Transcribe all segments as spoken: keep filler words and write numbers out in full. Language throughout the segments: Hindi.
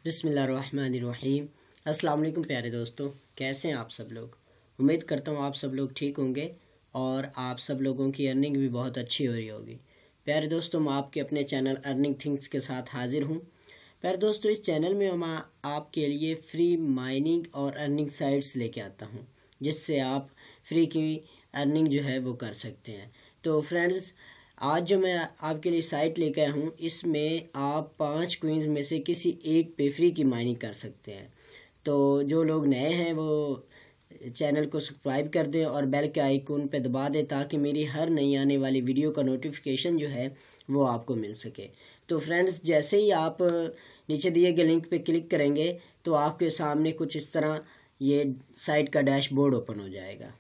बिस्मिल्लाहिर्रहमानिर्रहीम। अस्सलाम वालेकुम प्यारे दोस्तों, कैसे हैं आप सब लोग। उम्मीद करता हूँ आप सब लोग ठीक होंगे और आप सब लोगों की अर्निंग भी बहुत अच्छी हो रही होगी। प्यारे दोस्तों, मैं आपके अपने चैनल अर्निंग थिंग्स के साथ हाजिर हूँ। प्यारे दोस्तों, इस चैनल में मैं आपके लिए फ्री माइनिंग और अर्निंग साइट्स लेके आता हूँ, जिससे आप फ्री की अर्निंग जो है वो कर सकते हैं। तो फ्रेंड्स, आज जो मैं आपके लिए साइट लेकर आया हूँ, इसमें आप पांच क्वींस में से किसी एक पे फ्री की माइनिंग कर सकते हैं। तो जो लोग नए हैं वो चैनल को सब्सक्राइब कर दें और बेल के आइकन पे दबा दें, ताकि मेरी हर नई आने वाली वीडियो का नोटिफिकेशन जो है वो आपको मिल सके। तो फ्रेंड्स, जैसे ही आप नीचे दिए गए लिंक पे क्लिक करेंगे तो आपके सामने कुछ इस तरह ये साइट का डैशबोर्ड ओपन हो जाएगा।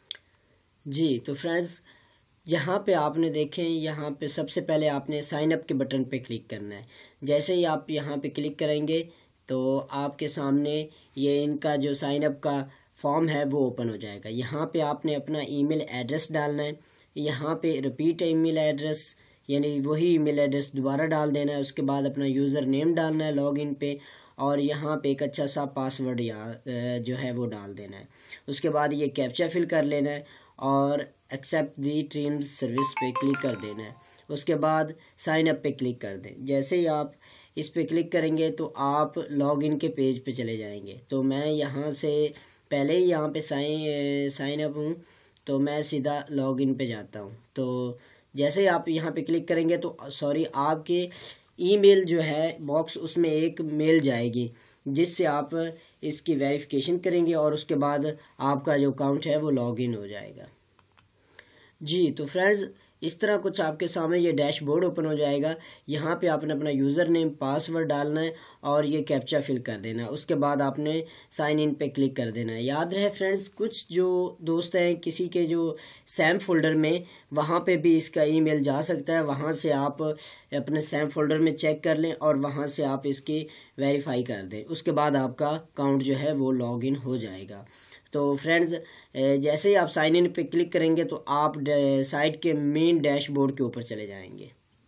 जी तो फ्रेंड्स, यहाँ पे आपने देखें, यहाँ पे सबसे पहले आपने साइन अप के बटन पे क्लिक करना है। जैसे ही आप यहाँ पे क्लिक करेंगे तो आपके सामने ये इनका जो साइन अप का फॉर्म है वो ओपन हो जाएगा। यहाँ पे आपने अपना ईमेल एड्रेस डालना है। यहाँ पे रिपीट ईमेल एड्रेस, यानी वही ईमेल एड्रेस दोबारा डाल देना है। उसके बाद अपना यूज़र नेम डालना है लॉगिन पे, और यहाँ पे एक अच्छा सा पासवर्ड या जो है वो डाल देना है। उसके बाद ये कैप्चा फिल कर लेना है और एक्सेप्ट दी टर्म्स सर्विस पे क्लिक कर देना है। उसके बाद साइन अप पे क्लिक कर दें। जैसे ही आप इस पे क्लिक करेंगे तो आप लॉगिन के पेज पे चले जाएंगे। तो मैं यहाँ से पहले ही यहाँ पे साइन साइन अप हूँ, तो मैं सीधा लॉगिन पे जाता हूँ। तो जैसे ही आप यहाँ पे क्लिक करेंगे तो सॉरी आपके ईमेल जो है बॉक्स, उसमें एक मेल जाएगी जिससे आप इसकी वेरिफिकेशन करेंगे और उसके बाद आपका जो अकाउंट है वो लॉगिन हो जाएगा। जी तो फ्रेंड्स, इस तरह कुछ आपके सामने ये डैशबोर्ड ओपन हो जाएगा। यहाँ पे आपने अपना यूज़र नेम पासवर्ड डालना है और ये कैप्चा फिल कर देना है। उसके बाद आपने साइन इन पे क्लिक कर देना है। याद रहे फ्रेंड्स, कुछ जो दोस्त हैं किसी के जो सैम फोल्डर में, वहाँ पे भी इसका ईमेल जा सकता है। वहाँ से आप अपने सैम फोल्डर में चेक कर लें और वहाँ से आप इसकी वेरीफाई कर दें। उसके बाद आपका अकाउंट जो है वो लॉग इन हो जाएगा। तो फ्रेंड्स, जैसे ही आप साइन इन पे क्लिक करेंगे तो आप साइट के मेन डैशबोर्ड के ऊपर चले जाएंगे।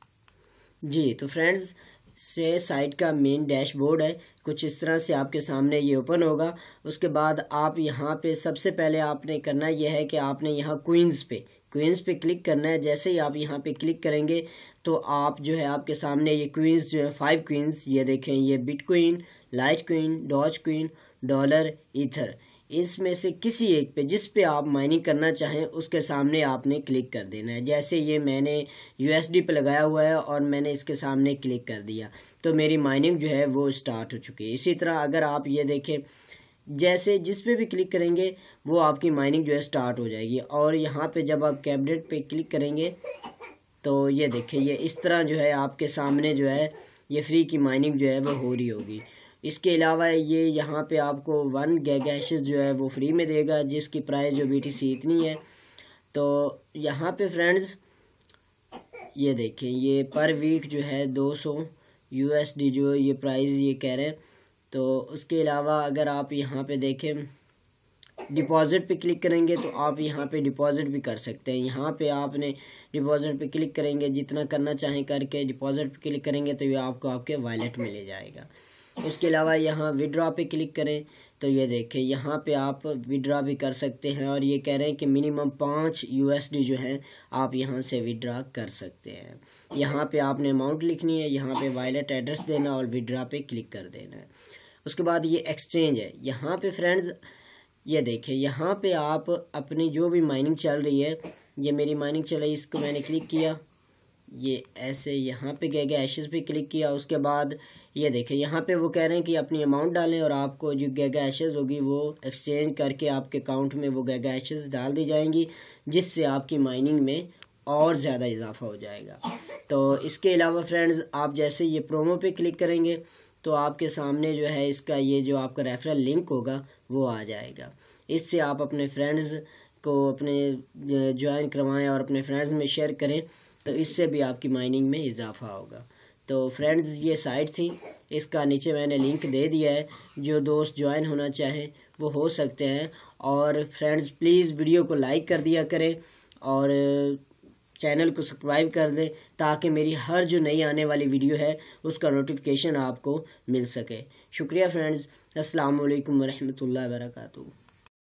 जी तो फ्रेंड्स, से साइट का मेन डैशबोर्ड है, कुछ इस तरह से आपके सामने ये ओपन होगा। उसके बाद आप यहाँ पे सबसे पहले आपने करना यह है कि आपने यहाँ क्वींस पे क्वींस पे क्लिक करना है। जैसे ही आप यहाँ पे क्लिक करेंगे तो आप जो है आपके सामने ये क्वींस जो है फाइव क्वींस, ये देखें, ये Bitcoin, Litecoin, Dogecoin, dollar, ether, इसमें से किसी एक पे जिस पे आप माइनिंग करना चाहें उसके सामने आपने क्लिक कर देना है। जैसे ये मैंने यूएसडी पे लगाया हुआ है और मैंने इसके सामने क्लिक कर दिया तो मेरी माइनिंग जो है वो स्टार्ट हो चुकी है। इसी तरह अगर आप ये देखें, जैसे जिस पे भी क्लिक करेंगे वो आपकी माइनिंग जो है स्टार्ट हो जाएगी। और यहाँ पे जब आप कैबिनेट पे क्लिक करेंगे तो ये देखें, ये इस तरह जो है आपके सामने जो है ये फ्री की माइनिंग जो है वो हो रही होगी। इसके अलावा ये यहाँ पे आपको वन गैगैशेस जो है वो फ्री में देगा, जिसकी प्राइस जो बीटीसी इतनी है। तो यहाँ पे फ्रेंड्स ये देखें, ये पर वीक जो है दो सौ यूएसडी जो ये प्राइस ये कह रहे हैं। तो उसके अलावा अगर आप यहाँ पे देखें, डिपॉजिट पे क्लिक करेंगे तो आप यहाँ पे डिपॉजिट भी कर सकते हैं। यहाँ पे आपने डिपॉजिट पे क्लिक करेंगे, जितना करना चाहें करके डिपॉजिट पे क्लिक करेंगे तो ये आपको आपके वॉलेट में ले जाएगा। उसके अलावा यहाँ विड्रॉ पे क्लिक करें तो ये देखें, यहाँ पे आप विड्रॉ भी कर सकते हैं और ये कह रहे हैं कि मिनिमम पाँच यूएसडी जो है आप यहाँ से विड्रॉ कर सकते हैं। यहाँ पे आपने अमाउंट लिखनी है, यहाँ पे वॉलेट एड्रेस देना और विड्रॉ पे क्लिक कर देना है। उसके बाद ये एक्सचेंज है। यहाँ पे फ्रेंड्स ये देखें, यहाँ पे आप अपनी जो भी माइनिंग चल रही है, ये मेरी माइनिंग चल रही है, इसको मैंने क्लिक किया, ये ऐसे यहाँ पे गए गए एशेस पे क्लिक किया। उसके बाद ये देखें, यहाँ पे वो कह रहे हैं कि अपनी अमाउंट डालें और आपको जो गैगा एशेस होगी वो एक्सचेंज करके आपके अकाउंट में वो गैगा एशेस डाल दी जाएंगी, जिससे आपकी माइनिंग में और ज़्यादा इजाफा हो जाएगा। तो इसके अलावा फ्रेंड्स, आप जैसे ये प्रोमो पे क्लिक करेंगे तो आपके सामने जो है इसका ये जो आपका रेफरल लिंक होगा वो आ जाएगा। इससे आप अपने फ्रेंड्स को अपने ज्वाइन करवाएं और अपने फ्रेंड्स में शेयर करें, तो इससे भी आपकी माइनिंग में इजाफा होगा। तो फ्रेंड्स, ये साइट थी, इसका नीचे मैंने लिंक दे दिया है, जो दोस्त ज्वाइन होना चाहें वो हो सकते हैं। और फ्रेंड्स, प्लीज़ वीडियो को लाइक कर दिया करें और चैनल को सब्सक्राइब कर दें ताकि मेरी हर जो नई आने वाली वीडियो है उसका नोटिफिकेशन आपको मिल सके। शुक्रिया फ्रेंड्स। अस्सलाम वालेकुम व रहमतुल्लाहि व बरकातुहू।